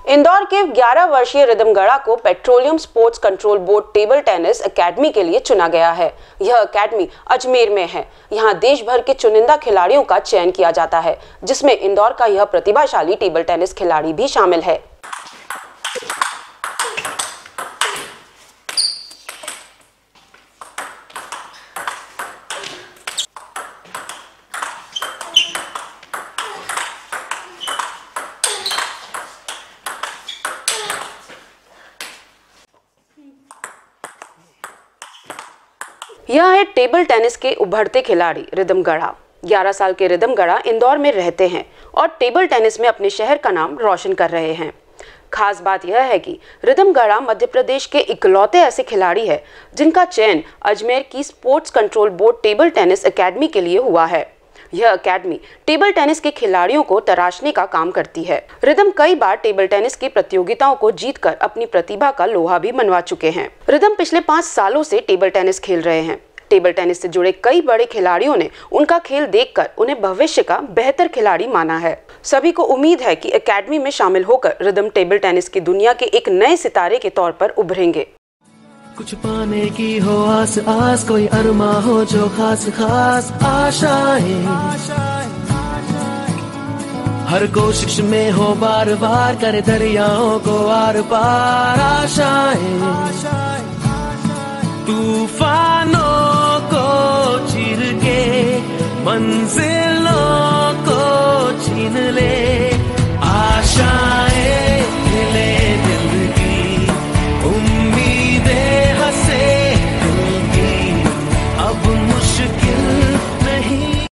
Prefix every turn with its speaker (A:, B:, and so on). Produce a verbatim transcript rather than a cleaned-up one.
A: इंदौर के ग्यारह वर्षीय रिदम गड़ा को petroleum sports control board table tennis academy के लिए चुना गया है। यह एकेडमी अजमेर में है। यहां देश भर के चुनिंदा खिलाड़ियों का चयन किया जाता है, जिसमें इंदौर का यह प्रतिभाशाली टेबल टेनिस खिलाड़ी भी शामिल है। यह है टेबल टेनिस के उभरते खिलाड़ी रिदम गड़ा। ग्यारह साल के रिदम गड़ा इंदौर में रहते हैं और टेबल टेनिस में अपने शहर का नाम रोशन कर रहे हैं। खास बात यह है कि रिदम गड़ा मध्य प्रदेश के इकलौते ऐसे खिलाड़ी है जिनका चयन अजमेर की sports control board table tennis academy के लिए हुआ है। यह एकेडमी टेबल टेनिस के खिलाड़ियों को तराशने का काम करती है। रिदम कई बार टेबल टेनिस की प्रतियोगिताओं को जीतकर अपनी प्रतिभा का लोहा भी मनवा चुके हैं। रिदम पिछले पाँच सालों से टेबल टेनिस खेल रहे हैं। टेबल टेनिस से जुड़े कई बड़े खिलाड़ियों ने उनका खेल देखकर उन्हें भविष्य का बेहतर खिलाड़ी माना है। सभी को उम्मीद है कि एकेडमी में शामिल होकर रिदम टेबल टेनिस की दुनिया के एक नए सितारे के तौर पर उभरेंगे।
B: कुछ पाने की हो आस आस, कोई अरमा हो जो खास खास आशाएं, हर कोशिश में हो बार बार करे दरियाओं को आर पार आशाएं, तूफानों को चीर के मंजिलों